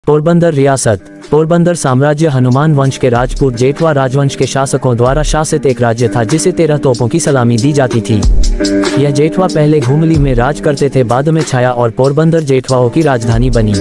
पोरबंदर रियासत। पोरबंदर साम्राज्य हनुमान वंश के राजपूत जेठवा राजवंश के शासकों द्वारा शासित एक राज्य था जिसे 13 तोपों की सलामी दी जाती थी। यह जेठवा पहले घुमली में राज करते थे, बाद में छाया और पोरबंदर जेठवाओं की राजधानी बनी।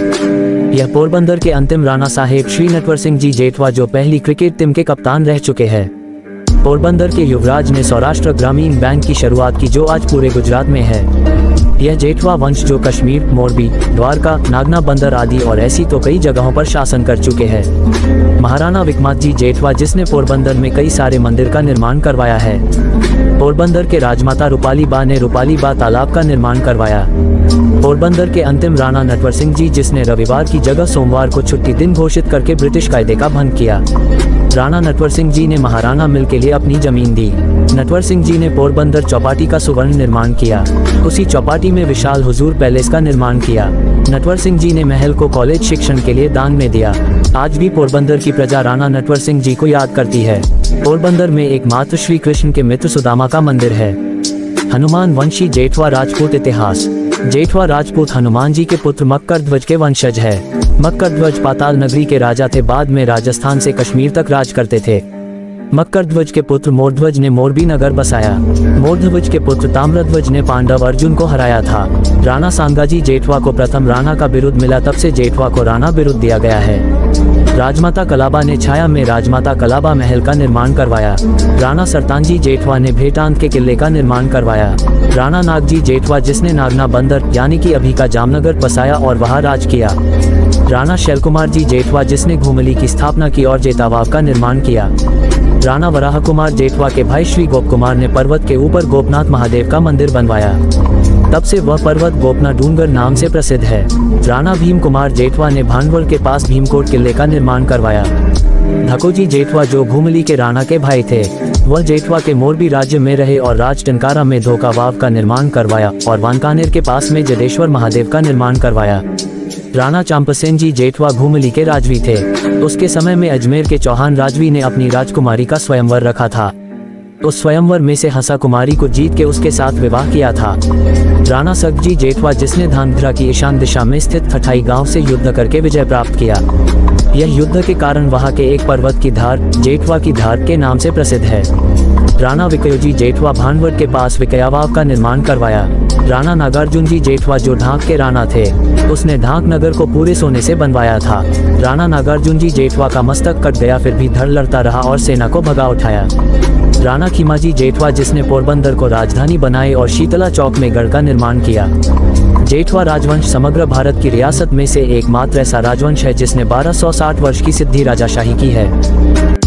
यह पोरबंदर के अंतिम राणा साहेब श्री नटवर सिंह जी जेठवा जो पहली क्रिकेट टीम के कप्तान रह चुके हैं। पोरबंदर के युवराज ने सौराष्ट्र ग्रामीण बैंक की शुरुआत की जो आज पूरे गुजरात में है। यह जेठवा वंश जो कश्मीर, मोरबी, द्वारका, नागना बंदर आदि और ऐसी तो कई जगहों पर शासन कर चुके हैं। महाराणा विक्रमादित्य जेठवा जिसने पोरबंदर में कई सारे मंदिर का निर्माण करवाया है। पोरबंदर के राजमाता रूपाली बा ने रूपाली बा तालाब का निर्माण करवाया। पोरबंदर के अंतिम राणा नटवर सिंह जी जिसने रविवार की जगह सोमवार को छुट्टी दिन घोषित करके ब्रिटिश कायदे का भंग किया। राणा नटवर सिंह जी ने महाराणा मिल के लिए अपनी जमीन दी। नटवर सिंह जी ने पोरबंदर चौपाटी का सुवर्ण निर्माण किया। उसी चौपाटी में विशाल हुजूर पैलेस का निर्माण किया। नटवर सिंह जी ने महल को कॉलेज शिक्षण के लिए दान में दिया। आज भी पोरबंदर की प्रजा राणा नटवर सिंह जी को याद करती है। पोरबंदर में एकमात्र श्री कृष्ण के मित्र सुदामा का मंदिर है। हनुमान वंशी जेठवा राजपूत इतिहास। जेठवा राजपूत हनुमान जी के पुत्र मक्करध्वज के वंशज है। मक्करध्वज पाताल नगरी के राजा थे, बाद में राजस्थान से कश्मीर तक राज करते थे। मक्करध्वज के पुत्र मोरध्वज ने मोरबी नगर बसाया। मोरध्वज के पुत्र ताम्रध्वज ने पांडव अर्जुन को हराया था। राणा सांगाजी जेठवा को प्रथम राणा का बिरुद मिला, तब से जेठवा को राणा बिरुद दिया गया है। राजमाता कलाबा ने छाया में राजमाता कलाबा महल का निर्माण करवाया। राणा सरतांजी जेठवा ने भेटांत के किले का निर्माण करवाया। राणा नागजी जेठवा जिसने नागना बंदर यानी कि अभी का जामनगर बसाया और वहां राज किया। राणा शैलकुमार जी जेठवा जिसने घुमली की स्थापना की और जेतावाव का निर्माण किया। राणा वराह कुमार जेठवा के भाई श्री गोप कुमार ने पर्वत के ऊपर गोपनाथ महादेव का मंदिर बनवाया। तब से वह पर्वत गोपना डूंगर नाम से प्रसिद्ध है। राणा भीम कुमार जेठवा ने भांडवल के पास भीमकोट किले का निर्माण करवाया। धकोजी जेठवा जो घुमली के राणा के भाई थे, वह जेठवा के मोरबी राज्य में रहे और राज टंकारा में धोका वाव का निर्माण करवाया और वानकानेर के पास में जडेश्वर महादेव का निर्माण करवाया। राणा चांपसेन जी जेठवा घुमली के राजवी थे। उसके समय में अजमेर के चौहान राजवी ने अपनी राजकुमारी का स्वयंवर रखा था। उस स्वयंवर में से हंसा कुमारी को जीत के उसके साथ विवाह किया था। राणा सकजी जेठवा जिसने धांगध्रा की ईशान दिशा में स्थित ठठाई गांव से युद्ध करके विजय प्राप्त किया। यह युद्ध के कारण वहां के एक पर्वत की धार जेठवा की धार के नाम से प्रसिद्ध है। राणा विकयोजी जेठवा भांडवट के पास विकयावाव का निर्माण करवाया। राणा नागार्जुन जी जेठवा जो ढाक के राणा थे, उसने ढाक नगर को पूरे सोने से बनवाया था। राणा नागार्जुन जी जेठवा का मस्तक कट गया, फिर भी धड़ लड़ता रहा और सेना को भगा उठाया। राणा खीमाजी जेठवा जिसने पोरबंदर को राजधानी बनाई और शीतला चौक में गढ़ का निर्माण किया। जेठवा राजवंश समग्र भारत की रियासत में से एकमात्र ऐसा राजवंश है जिसने 1260 वर्ष की सिद्धि राजाशाही की है।